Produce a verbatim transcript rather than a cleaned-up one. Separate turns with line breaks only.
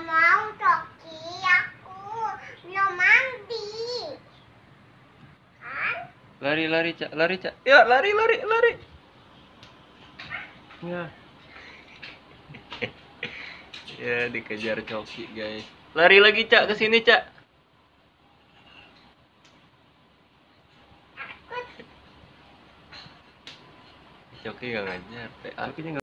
mau Coki, aku belum mandi. Kan?
Lari lari Cak, lari Cak. Ya, lari lari lari. Ya. Ya, dikejar Coki, guys. Lari lagi Cak, ke sini Cak. Coki gak ngajar. Coki